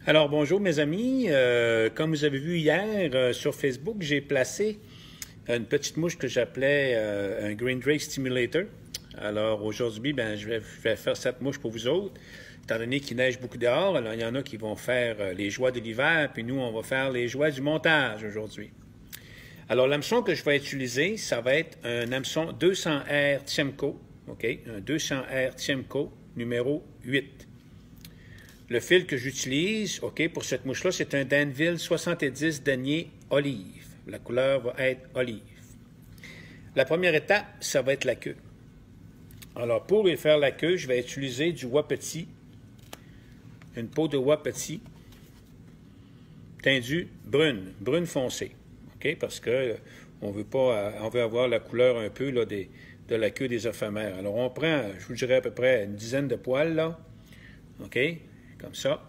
Alors bonjour mes amis, comme vous avez vu hier sur Facebook, j'ai placé une petite mouche que j'appelais un Green Drake Stimulator. Alors aujourd'hui, je vais faire cette mouche pour vous autres, étant donné qu'il neige beaucoup dehors. Alors il y en a qui vont faire les joies de l'hiver, puis nous on va faire les joies du montage aujourd'hui. Alors l'hameçon que je vais utiliser, ça va être un hameçon 200R Tiemco, OK? Un 200R Tiemco numéro 8. Le fil que j'utilise, OK, pour cette mouche-là, c'est un Danville 70 denier olive. La couleur va être olive. La première étape, ça va être la queue. Alors, pour faire la queue, je vais utiliser du wapiti, une peau de wapiti teindue brune foncée, OK, parce que on veut avoir la couleur un peu là, de la queue des éphémères. Alors, on prend, je vous dirais à peu près une dizaine de poils, là, OK, comme ça.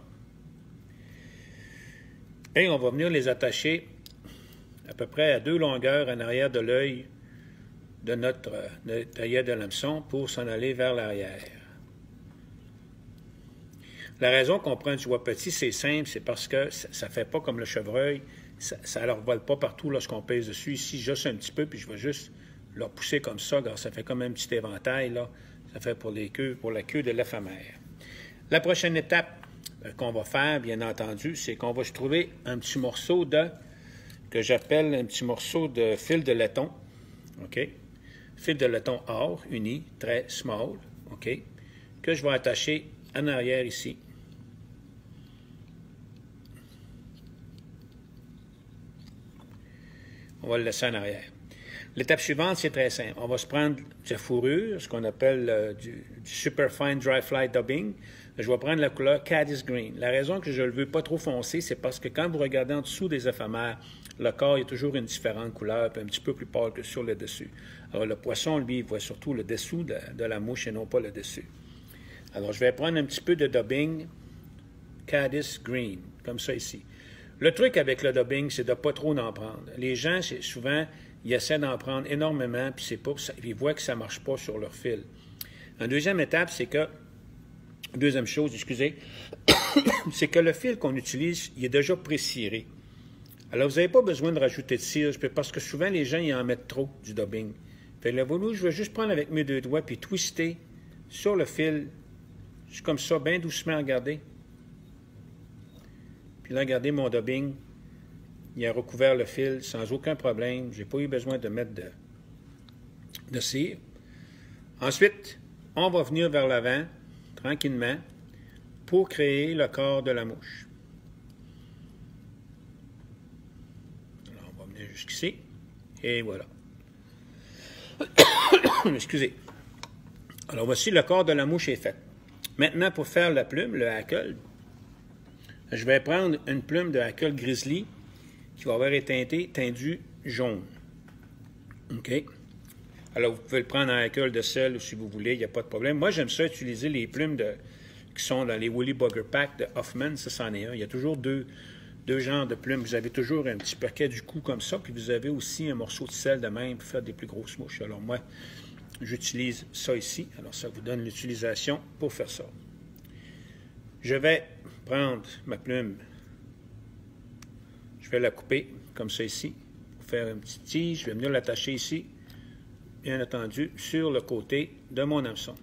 Et on va venir les attacher à peu près à 2 longueurs en arrière de l'œil de notre œillet de l'hameçon pour s'en aller vers l'arrière. La raison qu'on prend du wapiti, c'est simple, c'est parce que ça ne fait pas comme le chevreuil, ça ne leur vole pas partout lorsqu'on pèse dessus. Ici, juste un petit peu, puis je vais juste leur pousser comme ça, car ça fait comme un petit éventail, là. Ça fait pour la queue de l'éphémère. La prochaine étape qu'on va faire, bien entendu, c'est qu'on va se trouver un petit morceau que j'appelle un petit morceau de fil de laiton, OK? Fil de laiton or, uni, très small, OK? Que je vais attacher en arrière ici. On va le laisser en arrière. L'étape suivante, c'est très simple. On va se prendre de la fourrure, ce qu'on appelle du Super Fine Dry Fly Dubbing. Je vais prendre la couleur Caddis Green. La raison que je ne le veux pas trop foncé, c'est parce que quand vous regardez en dessous des éphémères, le corps il y a toujours une différente couleur, puis un petit peu plus pâle que sur le dessus. Alors le poisson, lui, il voit surtout le dessous de la mouche et non pas le dessus. Alors je vais prendre un petit peu de dubbing Caddis Green, comme ça ici. Le truc avec le dubbing, c'est de ne pas trop en prendre. Les gens, souvent, ils essaient d'en prendre énormément, puis ils voient que ça ne marche pas sur leur fil. Une deuxième étape, deuxième chose, excusez, c'est que le fil qu'on utilise, il est déjà pré-ciré. Alors, vous n'avez pas besoin de rajouter de cire, parce que souvent, les gens, ils en mettent trop du dubbing. Fait que là, je vais juste prendre avec mes 2 doigts, puis twister sur le fil, juste comme ça, bien doucement, regardez. Puis là, regardez mon dubbing. Il a recouvert le fil sans aucun problème. Je n'ai pas eu besoin de mettre de cire. Ensuite, on va venir vers l'avant, tranquillement, pour créer le corps de la mouche. Alors, on va venir jusqu'ici. Et voilà. Excusez. Alors, voici le corps de la mouche est fait. Maintenant, pour faire la plume, le hackle, je vais prendre une plume de hackle grizzly qui va avoir été teintue jaune. OK? Alors, vous pouvez le prendre en hackle de sel ou si vous voulez, il n'y a pas de problème. Moi, j'aime ça utiliser les plumes qui sont dans les Woolly Bugger Pack de Hoffman. Ça, c'en est un. Il y a toujours deux genres de plumes. Vous avez toujours un petit paquet du cou comme ça, puis vous avez aussi un morceau de sel de même pour faire des plus grosses mouches. Alors, moi, j'utilise ça ici. Alors, ça vous donne l'utilisation pour faire ça. Je vais prendre ma plume. Je vais la couper comme ça ici, pour faire une petite tige. Je vais venir l'attacher ici, bien entendu, sur le côté de mon hameçon.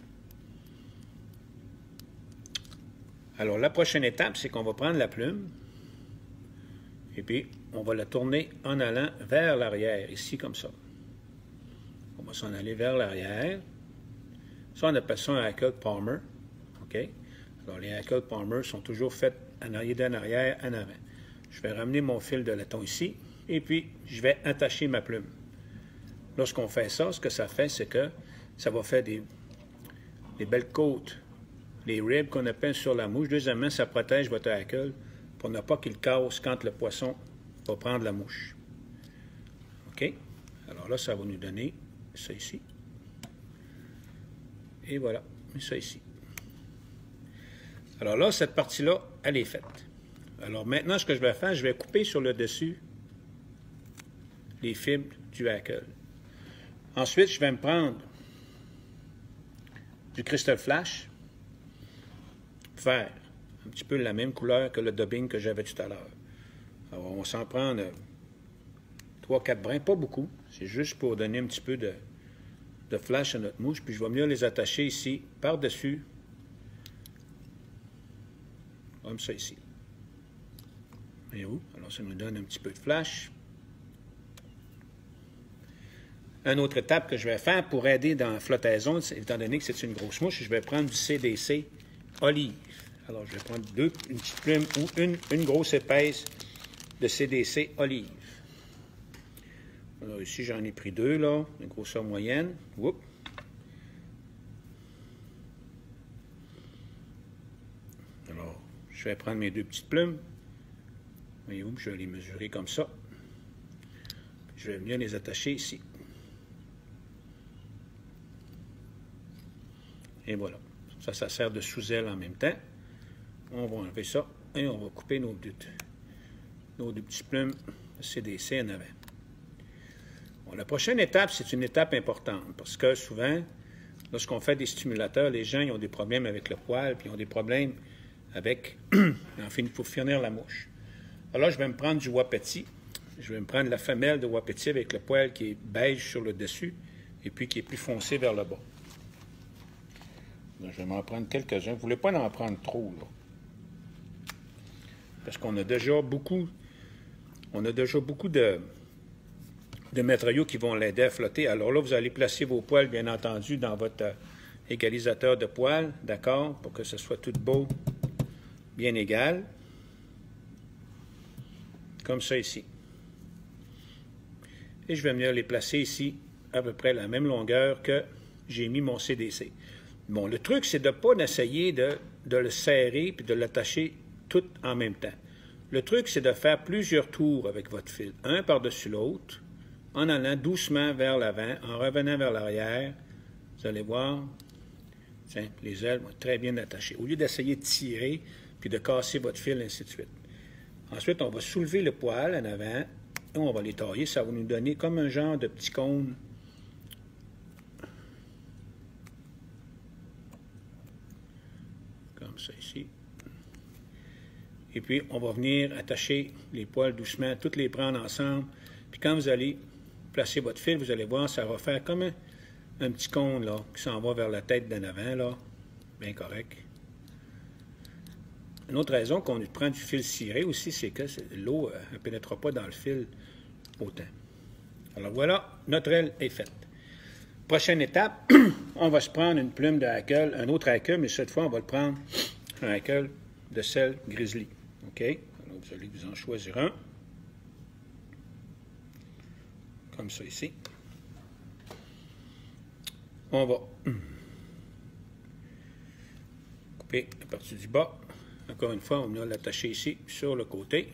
Alors, la prochaine étape, c'est qu'on va prendre la plume, et puis, on va la tourner en allant vers l'arrière, ici, comme ça. On va s'en aller vers l'arrière. Ça, on appelle ça un hackle palmer. OK? Alors, les hackle palmer sont toujours faits en arrière, en avant. Je vais ramener mon fil de laiton ici, et puis je vais attacher ma plume. Lorsqu'on fait ça, ce que ça fait, c'est que ça va faire des belles côtes, les ribs qu'on appelle sur la mouche. Deuxièmement, ça protège votre hackle pour ne pas qu'il casse quand le poisson va prendre la mouche. OK? Alors là, ça va nous donner ça ici. Et voilà, ça ici. Alors là, cette partie-là, elle est faite. Alors maintenant, ce que je vais faire, je vais couper sur le dessus les fibres du hackle. Ensuite, je vais me prendre du Crystal Flash vert un petit peu la même couleur que le dubbing que j'avais tout à l'heure. Alors, on va s'en prendre 3-4 brins, pas beaucoup. C'est juste pour donner un petit peu de flash à notre mouche. Puis je vais venir les attacher ici, par-dessus. Comme ça ici. Voyez-vous? Alors, ça nous donne un petit peu de flash. Une autre étape que je vais faire pour aider dans la flottaison, étant donné que c'est une grosse mouche, je vais prendre du CDC olive. Alors, je vais prendre une petite plume ou une grosse épaisse de CDC olive. Alors, ici, j'en ai pris 2, là, une grosseur moyenne. Oups. Alors, je vais prendre mes 2 petites plumes. Voyez-vous, je vais les mesurer comme ça. Puis je vais venir les attacher ici. Et voilà. Ça sert de sous-aile en même temps. On va enlever ça et on va couper nos deux petites plumes de CDC en avant. Bon, la prochaine étape, c'est une étape importante parce que souvent, lorsqu'on fait des stimulateurs, les gens ils ont des problèmes avec le poil puis ils ont des problèmes avec, enfin, il faut finir la mouche. Alors là, je vais me prendre du wapiti. Je vais me prendre la femelle de wapiti avec le poil qui est beige sur le dessus et puis qui est plus foncé vers le bas. Je vais m'en prendre quelques-uns. Vous ne voulez pas en prendre trop, là. Parce qu'on a déjà beaucoup de matériaux qui vont l'aider à flotter. Alors là, vous allez placer vos poils, bien entendu, dans votre égalisateur de poils, d'accord, pour que ce soit tout beau, bien égal. Comme ça ici. Et je vais venir les placer ici, à peu près la même longueur que j'ai mis mon CDC. Bon, le truc, c'est de ne pas essayer de le serrer puis de l'attacher tout en même temps. Le truc, c'est de faire plusieurs tours avec votre fil, un par-dessus l'autre, en allant doucement vers l'avant, en revenant vers l'arrière. Vous allez voir, tiens, les ailes vont être très bien attachées. Au lieu d'essayer de tirer puis de casser votre fil, ainsi de suite. Ensuite, on va soulever le poil en avant et on va les tailler. Ça va nous donner comme un genre de petit cône. Comme ça ici. Et puis, on va venir attacher les poils doucement, toutes les prendre ensemble. Puis quand vous allez placer votre fil, vous allez voir, ça va faire comme un petit cône là, qui s'en va vers la tête d'en avant, là. Bien correct. Une autre raison qu'on prend du fil ciré aussi, c'est que l'eau ne pénètrera pas dans le fil autant. Alors voilà, notre aile est faite. Prochaine étape, on va se prendre une plume de hackle, un autre hackle, mais cette fois, on va le prendre un hackle de sel grizzly. OK? Alors, vous allez vous en choisir un. Comme ça ici. On va couper la partie du bas. Encore une fois, on va l'attacher ici, sur le côté.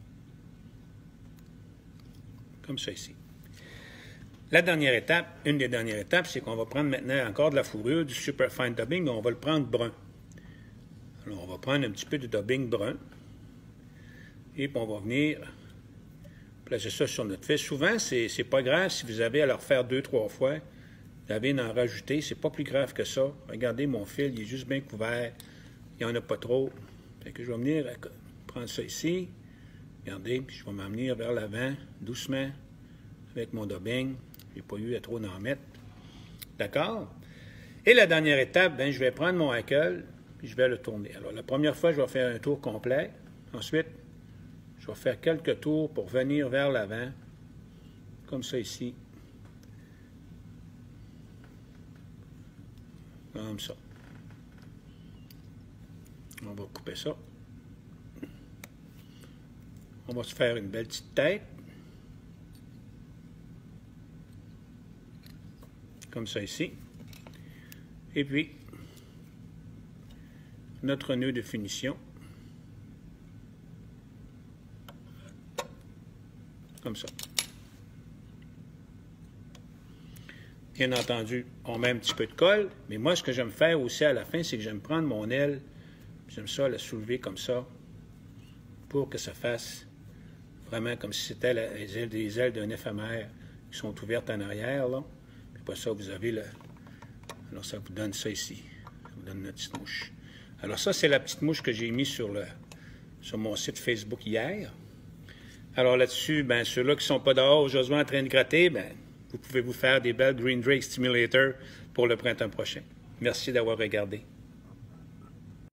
Comme ça ici. La dernière étape, une des dernières étapes, c'est qu'on va prendre maintenant encore de la fourrure, du super fine dubbing, mais on va le prendre brun. Alors, on va prendre un petit peu de dubbing brun. Et puis, on va venir placer ça sur notre fil. Souvent, c'est pas grave si vous avez à le refaire 2-3 fois. Vous avez à en rajouter, c'est pas plus grave que ça. Regardez, mon fil, il est juste bien couvert. Il n'y en a pas trop. Fait que je vais venir prendre ça ici. Regardez, puis je vais m'amener vers l'avant, doucement, avec mon dubbing. Je n'ai pas eu à trop en mettre. D'accord? Et la dernière étape, bien, je vais prendre mon hackle, puis je vais le tourner. Alors, la première fois, je vais faire un tour complet. Ensuite, je vais faire quelques tours pour venir vers l'avant, comme ça ici. Comme ça. On va couper ça. On va se faire une belle petite tête. Comme ça ici. Et puis, notre nœud de finition. Comme ça. Bien entendu, on met un petit peu de colle, mais moi, ce que j'aime faire aussi à la fin, c'est que j'aime prendre mon aile, j'aime ça la soulever comme ça, pour que ça fasse vraiment comme si c'était des ailes d'un éphémère qui sont ouvertes en arrière, là. Puis après ça, vous avez le... Alors, ça vous donne ça ici. Ça vous donne notre petite mouche. Alors ça, c'est la petite mouche que j'ai mise sur mon site Facebook hier. Alors là-dessus, ben ceux-là qui ne sont pas dehors aujourd'hui en train de gratter, ben vous pouvez vous faire des belles Green Drake Stimulator pour le printemps prochain. Merci d'avoir regardé.